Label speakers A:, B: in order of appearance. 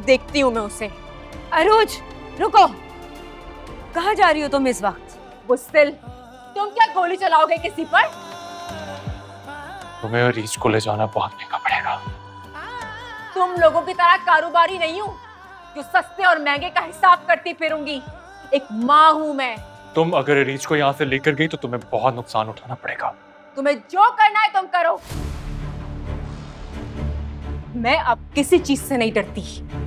A: देखती हूँ मैं उसे।
B: अरोज रुको, कहाँ जा रही हो तुम इस वक्त?
A: बुस्तिल, तुम क्या गोली चलाओगे किसी पर?
C: तुम्हें रीच को ले जाना बहुत महंगा पड़ेगा।
A: तुम लोगों की तरह कारोबारी नहीं हूँ जो सस्ते और महंगे का हिसाब करती फिरूंगी। एक माँ हूँ मैं।
C: तुम अगर रीच को यहाँ से लेकर गई तो तुम्हें बहुत नुकसान उठाना पड़ेगा।
A: तुम्हें जो करना है तुम करो। मैं अब किसी चीज से नहीं डरती।